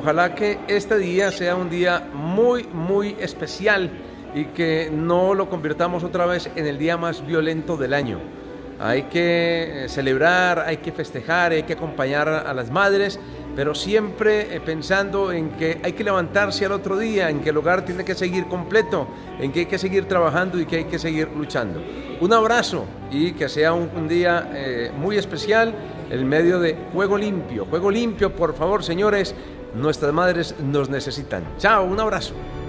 Ojalá que este día sea un día muy especial y que no lo convirtamos otra vez en el día más violento del año. Hay que celebrar, hay que festejar, hay que acompañar a las madres, pero siempre pensando en que hay que levantarse al otro día, en que el hogar tiene que seguir completo, en que hay que seguir trabajando y que hay que seguir luchando. Un abrazo y que sea un día muy especial en medio de Juego Limpio. Juego Limpio, por favor, señores, nuestras madres nos necesitan. Chao, un abrazo.